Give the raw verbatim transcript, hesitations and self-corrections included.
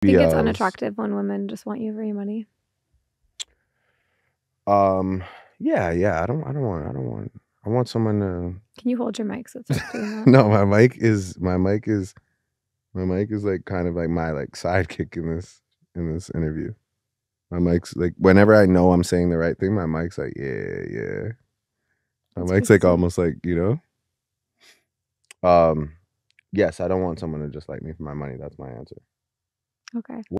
think it's else. unattractive when women just want you for your money? Um, yeah, yeah. I don't, I don't want, I don't want, I want someone to. Can you hold your mic so it's not doing that? No, my mic is, my mic is, my mic is like kind of like my like sidekick in this in this interview. My mic's like whenever I know I'm saying the right thing, my mic's like, yeah, yeah. My That's mic's pretty like sweet. almost like, you know. Um, yes, I don't want someone to just like me for my money. That's my answer. Okay.